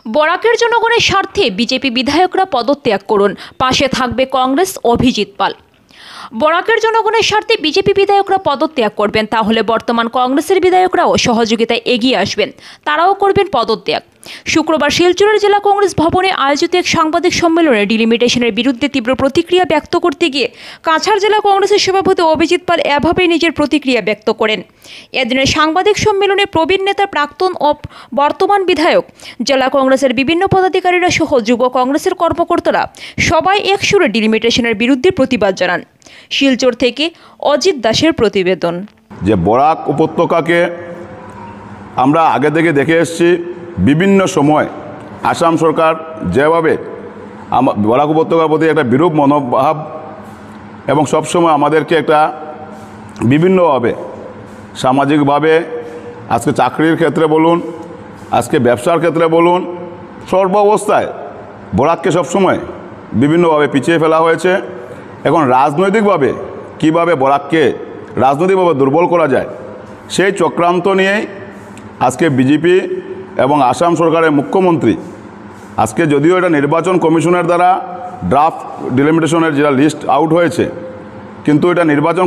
বরাকের জনগণের স্বার্থে বিজেপি বিধায়করা পদত্যাগ করুন, পাশে থাকবে কংগ্রেস। অভিজিৎ পাল। বরাকের জনগণের স্বার্থে বিজেপি বিধায়করা পদত্যাগ করবেন, তাহলে বর্তমান কংগ্রেসের বিধায়করাও সহযোগিতায় এগিয়ে আসবেন, তারাও করবেন পদত্যাগ। শুক্রবার শিলচরের জেলা কংগ্রেস ভবনে আয়োজিত এক সাংবাদিক সম্মেলনে ডিলিমিটেশনের বিরুদ্ধে তীব্র প্রতিক্রিয়া ব্যক্ত করতে গিয়ে কাছাড় জেলা কংগ্রেসের সভাপতি অভিজিৎ পাল এভাবেই নিজের প্রতিক্রিয়া ব্যক্ত করেন। এদিনের সাংবাদিক সম্মেলনে প্রবীণ নেতা, প্রাক্তন ও বর্তমান বিধায়ক, জেলা কংগ্রেসের বিভিন্ন পদাধিকারীরা সহ যুব কংগ্রেসের কর্মকর্তারা সবাই একসুরে ডিলিমিটেশনের বিরুদ্ধে প্রতিবাদ জানান। শিলচর থেকে অজিত দাসের প্রতিবেদন। যে বরাক উপত্যকাকে আমরা আগে থেকে দেখে এসেছি, বিভিন্ন সময় আসাম সরকার যেভাবে বরাক উপত্যকার প্রতি একটা বিরূপ মনোভাব এবং সবসময় আমাদেরকে একটা বিভিন্নভাবে সামাজিকভাবে, আজকে চাকরির ক্ষেত্রে বলুন, আজকে ব্যবসার ক্ষেত্রে বলুন, সর্ব অবস্থায় বরাককে সবসময় বিভিন্নভাবে পিছিয়ে ফেলা হয়েছে। এখন রাজনৈতিকভাবে কিভাবে বরাককে রাজনৈতিকভাবে দুর্বল করা যায়, সেই চক্রান্ত নিয়েই আজকে বিজেপি এবং আসাম সরকারের মুখ্যমন্ত্রী, আজকে যদিও এটা নির্বাচন কমিশনের দ্বারা ড্রাফট ডিলিমিটেশনের যেটা লিস্ট আউট হয়েছে, কিন্তু এটা নির্বাচন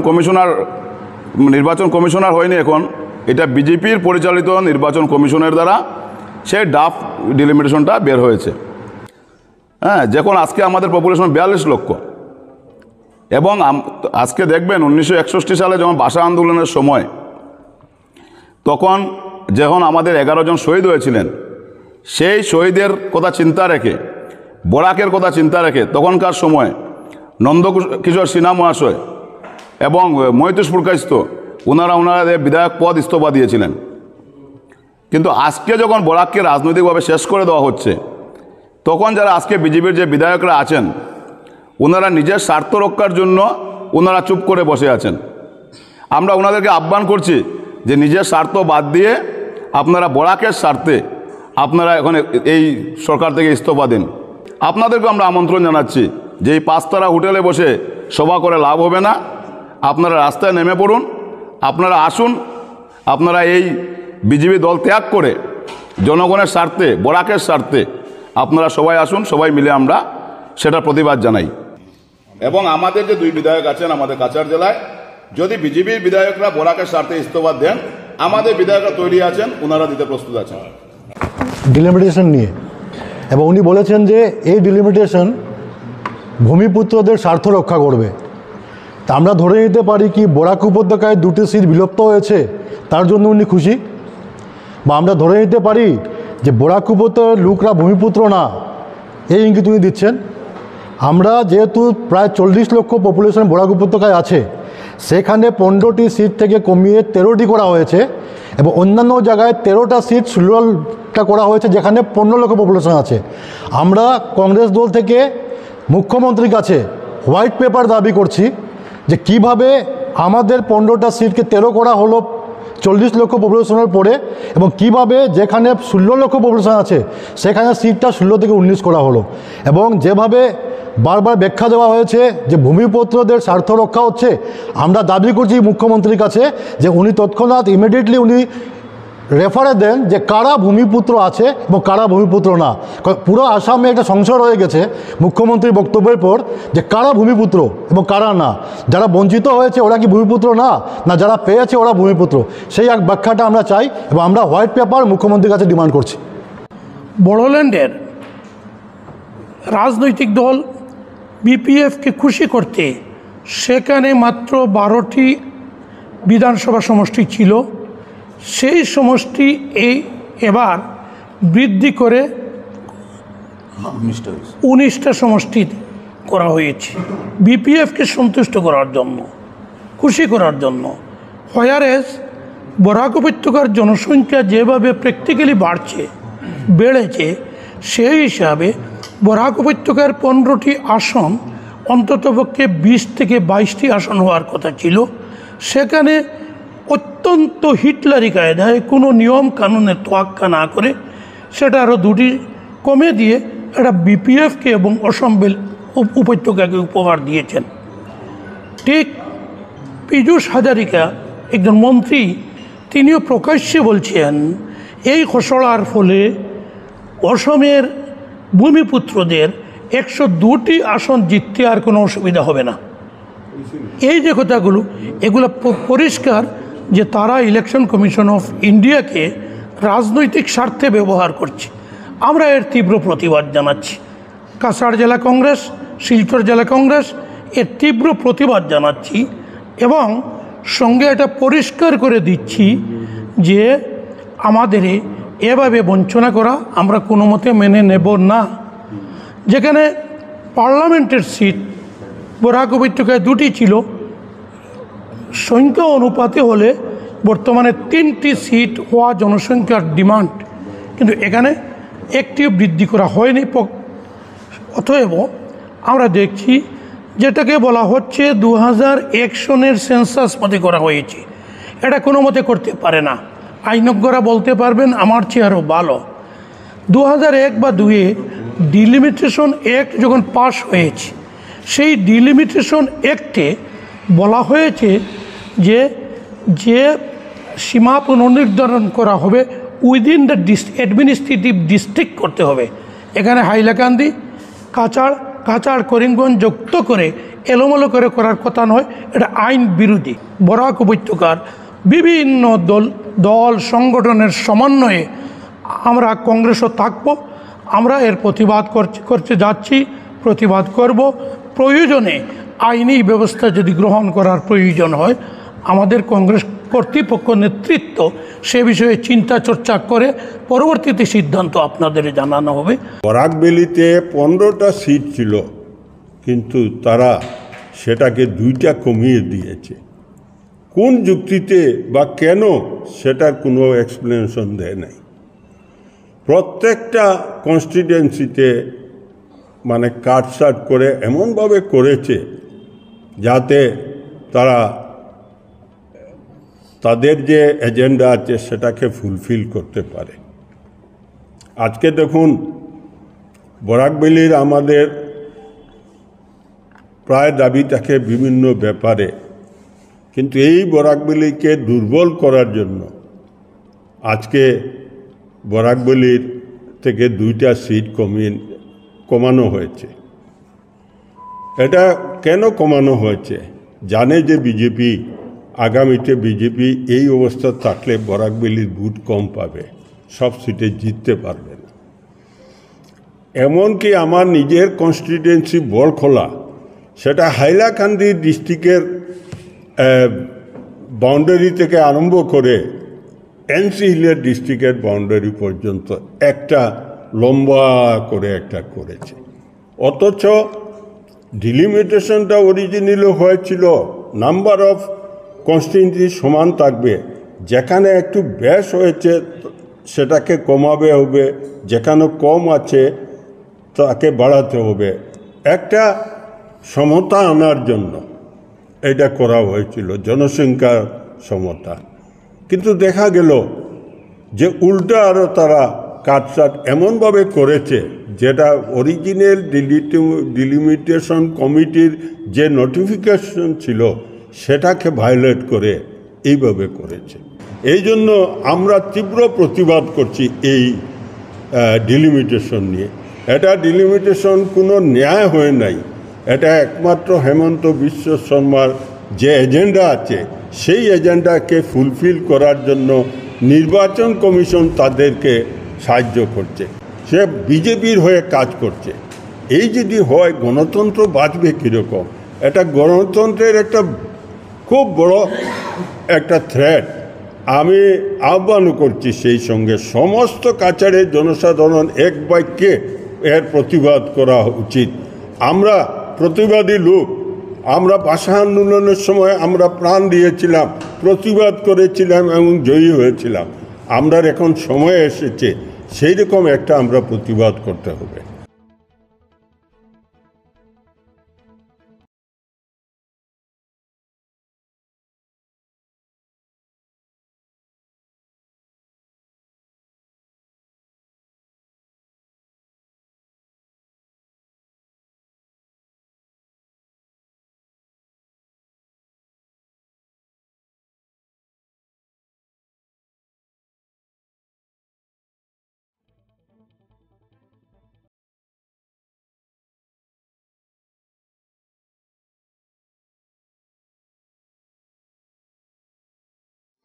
কমিশনার হয়নি, এখন এটা বিজেপির পরিচালিত নির্বাচন কমিশনের দ্বারা সেই ড্রাফট ডিলিমিটেশনটা বের হয়েছে। হ্যাঁ, যখন আজকে আমাদের পপুলেশন 42 লক্ষ, এবং আজকে দেখবেন 1961 সালে যখন ভাষা আন্দোলনের সময়, তখন যখন আমাদের 11 জন শহীদ হয়েছিলেন, সেই শহীদের কথা চিন্তা রেখে, বরাকের কথা চিন্তা রেখে তখনকার সময় নন্দকিশোর সিনহা মহাশয় এবং মহিতোষ পুরকাইস্ত ওনাদের বিধায়ক পদ ইস্তফা দিয়েছিলেন। কিন্তু আজকে যখন বরাককে রাজনৈতিকভাবে শেষ করে দেওয়া হচ্ছে, তখন যারা আজকে বিজেপির যে বিধায়করা আছেন, ওনারা নিজের স্বার্থ রক্ষার জন্য ওনারা চুপ করে বসে আছেন। আমরা ওনাদেরকে আহ্বান করছি যে নিজের স্বার্থ বাদ দিয়ে আপনারা বরাকের স্বার্থে আপনারা এখন এই সরকার থেকে ইস্তফা দিন। আপনাদেরকে আমরা আমন্ত্রণ জানাচ্ছি যে এই 5 তারা হোটেলে বসে সভা করে লাভ হবে না, আপনারা রাস্তায় নেমে পড়ুন, আপনারা আসুন, আপনারা এই বিজেপি দল ত্যাগ করে জনগণের স্বার্থে, বরাকের স্বার্থে আপনারা সবাই আসুন, সবাই মিলে আমরা সেটার প্রতিবাদ জানাই। এবং আমাদের যে 2 বিধায়ক আছেন আমাদের কাছাড় জেলায়, যদি বিজেপির বিধায়করা বরাকের স্বার্থে ইস্তফা দেন, আমাদের বিধায়করা তৈরি আছেন, ওনারা দিতে প্রস্তুত আছেন ডিলিমিটেশন নিয়ে। এবং উনি বলেছেন যে এই ডিলিমিটেশন ভূমিপুত্রদের স্বার্থ রক্ষা করবে। তা আমরা ধরে নিতে পারি কি বরাক উপত্যকায় 2টি সিট বিলুপ্ত হয়েছে, তার জন্য উনি খুশি? বা আমরা ধরে নিতে পারি যে বরাক উপত্যকার লোকরা ভূমিপুত্র না, এই ইঙ্গিত উনি দিচ্ছেন। আমরা যেহেতু প্রায় 40 লক্ষ পপুলেশন বরাক উপত্যকায় আছে, সেখানে 15টি সিট থেকে কমিয়ে 13টি করা হয়েছে, এবং অন্যান্য জায়গায় 13টা সিট রুরালটা করা হয়েছে যেখানে 15 লক্ষ পপুলেশন আছে। আমরা কংগ্রেস দল থেকে মুখ্যমন্ত্রীর কাছে হোয়াইট পেপার দাবি করছি যে কিভাবে আমাদের 15টা সিটকে 13 করা হলো 40 লক্ষ পপুলেশনের পরে, এবং কিভাবে যেখানে 16 লক্ষ পপুলেশন আছে সেখানে সিটটা 16 থেকে 19 করা হলো। এবং যেভাবে বারবার ব্যাখ্যা দেওয়া হয়েছে যে ভূমিপুত্রদের স্বার্থ রক্ষা হচ্ছে, আমরা দাবি করছি মুখ্যমন্ত্রীর কাছে যে উনি তৎক্ষণাৎ ইমিডিয়েটলি উনি রেফারে দেন যে কারা ভূমিপুত্র আছে এবং কারা ভূমিপুত্র না। পুরো আসামে একটা সংশয় রয়ে গেছে মুখ্যমন্ত্রীর বক্তব্যের পর যে কারা ভূমিপুত্র এবং কারা না। যারা বঞ্চিত হয়েছে ওরা কি ভূমিপুত্র না, না যারা পেয়েছে ওরা ভূমিপুত্র? সেই এক ব্যাখ্যাটা আমরা চাই এবং আমরা হোয়াইট পেপার মুখ্যমন্ত্রীর কাছে ডিমান্ড করছি। বড়োল্যান্ডের রাজনৈতিক দল বিপিএফকে খুশি করতে সেখানে মাত্র 12টি বিধানসভা সমষ্টি ছিল, সেই সমষ্টি এবার বৃদ্ধি করে 19টা সমষ্টি করা হয়েছে বিপিএফকে সন্তুষ্ট করার জন্য, খুশি করার জন্য। হোয়ারেস বরাক উপত্যকার জনসংখ্যা যেভাবে প্র্যাকটিক্যালি বেড়েছে, সেই হিসাবে বরাক উপত্যকার 15টি আসন অন্ততপক্ষে 20 থেকে 22টি আসন হওয়ার কথা ছিল। সেখানে অত্যন্ত হিটলারি কায়দায় কোনো নিয়ম কানুনের তোয়াক্কা না করে সেটা আরও 2টি কমে দিয়ে এটা বিপিএফকে এবং অসম উপত্যকাকে উপহার দিয়েছেন। ঠিক পীযূষ হাজারিকা একজন মন্ত্রী, তিনিও প্রকাশ্যে বলছেন এই ঘোষণার ফলে অসমের ভূমিপুত্রদের 102টি আসন জিততে আর কোনো অসুবিধা হবে না। এই যে কথাগুলো, এগুলো পরিষ্কার যে তারা ইলেকশন কমিশন অফ ইন্ডিয়াকে রাজনৈতিক স্বার্থে ব্যবহার করছে। আমরা এর তীব্র প্রতিবাদ জানাচ্ছি। কাছাড় জেলা কংগ্রেস, শিলচর জেলা কংগ্রেস এর তীব্র প্রতিবাদ জানাচ্ছি এবং সঙ্গে এটা পরিষ্কার করে দিচ্ছি যে আমাদের এভাবে বঞ্চনা করা আমরা কোনো মতে মেনে নেব না। যেখানে পার্লামেন্টের সিট বরাক উপত্যকায় 2টি ছিল, সংখ্যা অনুপাতে হলে বর্তমানে 3টি সিট হওয়া জনসংখ্যার ডিমান্ড, কিন্তু এখানে একটিও বৃদ্ধি করা হয়নি। অতএব আমরা দেখছি যেটাকে বলা হচ্ছে 2001 সনের সেন্সাস মতে করা হয়েছে, এটা কোনো মতে করতে পারে না। আইনজ্ঞরা বলতে পারবেন আমার চেয়ে আরও ভালো। 2001 বা 2-এ ডিলিমিটেশন অ্যাক্ট যখন পাশ হয়েছে, সেই ডিলিমিটেশন অ্যাক্টে বলা হয়েছে যে যে সীমা পুনর্নির্ধারণ করা হবে উইদিন দ্য অ্যাডমিনিস্ট্রেটিভ ডিস্ট্রিক্ট করতে হবে। এখানে হাইলাকান্দি, কাছাড়, করিমগঞ্জ যুক্ত করে এলোমেলো করে করার কথা নয়, এটা আইন বিরোধী। বরাক উপত্যকার বিভিন্ন দল সংগঠনের সমন্বয়ে আমরা কংগ্রেসও থাকবো। আমরা এর প্রতিবাদ করতে যাচ্ছি, প্রতিবাদ করব। প্রয়োজনে আইনি ব্যবস্থা যদি গ্রহণ করার প্রয়োজন হয়, আমাদের কংগ্রেস কর্তৃপক্ষ নেতৃত্ব সে বিষয়ে চিন্তা চর্চা করে পরবর্তীতে সিদ্ধান্ত আপনাদের জানানো হবে। বরাকবেলিতে 15টা সিট ছিল, কিন্তু তারা সেটাকে 2টা কমিয়ে দিয়েছে। কোন যুক্তিতে বা কেন, সেটার কোনো এক্সপ্লেনেশন দেয় নাই। প্রত্যেকটা কনস্টিটুয়েন্সিতে মানে কাটসাট করে এমনভাবে করেছে যাতে তারা তাদের যে এজেন্ডা আছে সেটাকে ফুলফিল করতে পারে। আজকে দেখুন, বরাকবেলির আমাদের প্রায় দাবি থাকে বিভিন্ন ব্যাপারে, কিন্তু এই বরাকবেলিকে দুর্বল করার জন্য আজকে বরাকবেলির থেকে 2টা সিট কমানো হয়েছে। এটা কেন কমানো হয়েছে? জানে যে বিজেপি আগামীতে এই অবস্থা থাকলে বরাকবেলির ভোট কম পাবে, সব সিটে জিততে পারবে না। এমনকি আমার নিজের কনস্টিটুয়েন্সি বড়খোলা, সেটা হাইলাকান্দি ডিস্ট্রিক্টের বাউন্ডারি থেকে আরম্ভ করে এনসি হিলের ডিস্ট্রিক্টের বাউন্ডারি পর্যন্ত একটা লম্বা করে একটা করেছে। অথচ ডিলিমিটেশনটা অরিজিনালি হয়েছিল নাম্বার অফ কনস্টিটুয়েন্সি সমান থাকবে, যেখানে একটু বেশ হয়েছে সেটাকে কমাবে হবে, যেখানে কম আছে তাকে বাড়াতে হবে, একটা সমতা আনার জন্য এটা করা হয়েছিল, জনসংখ্যার সমতা। কিন্তু দেখা গেল যে উল্টা আরও তারা কাটসাট এমনভাবে করেছে যেটা অরিজিনাল ডিলিমিটেশন কমিটির যে নোটিফিকেশন ছিল সেটাকে ভায়োলেট করে এইভাবে করেছে। এই জন্য আমরা তীব্র প্রতিবাদ করছি এই ডিলিমিটেশন নিয়ে। এটা ডিলিমিটেশন কোনো ন্যায় হয়ে নাই, এটা একমাত্র হেমন্ত বিশ্ব শর্মার যে এজেন্ডা আছে সেই এজেন্ডাকে ফুলফিল করার জন্য নির্বাচন কমিশন তাদেরকে সাহায্য করছে, সে বিজেপির হয়ে কাজ করছে। এই যদি হয় গণতন্ত্র বাঁচবে কীরকম? এটা গণতন্ত্রের একটা খুব বড় একটা থ্রেট। আমি আহ্বান করছি সেই সঙ্গে সমস্ত কাছাড়ের জনসাধারণ এক বাক্যে এর প্রতিবাদ করা উচিত। আমরা প্রতিবাদী লোক, আমরা ভাষা আন্দোলনের সময় আমরা প্রাণ দিয়েছিলাম, প্রতিবাদ করেছিলাম এবং জয়ী হয়েছিলাম। আমরা এখন সময় এসেছে সেই রকম একটা আমরা প্রতিবাদ করতে হবে।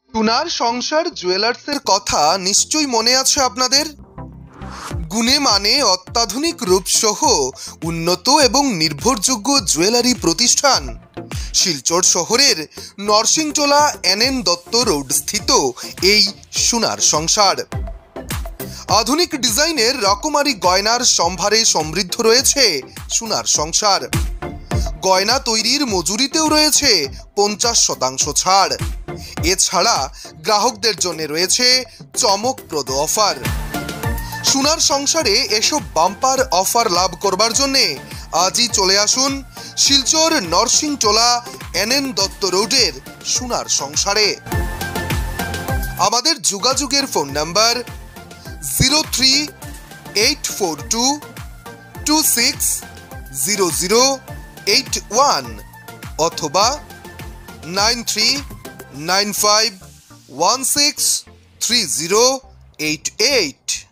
সোনার সংসার জুয়েলার্সের কথা নিশ্চয়ই মনে আছে আপনাদের। গুণে মানে অত্যাধুনিক রূপসহ উন্নত এবং নির্ভরযোগ্য জুয়েলারি প্রতিষ্ঠান শিলচর শহরের নরসিংটোলা NN দত্ত রোড স্থিত এই সোনার সংসার। আধুনিক ডিজাইনের রকমারি গয়নার সম্ভারে সমৃদ্ধ রয়েছে সোনার সংসার। গয়না তৈরির মজুরিতেও রয়েছে 50% ছাড়। এছাড়া গ্রাহকদের জন্য রয়েছে চমকপ্রদ অফার। সোনার সংসারে এসব বাম্পার অফার লাভ করবার জন্য আজই চলে আসুন শিলচর নরসিংটোলা NN দত্ত রোডের সোনার সংসারে। আমাদের যোগাযোগের ফোন নাম্বার 0384226008 অথবা 9395163088।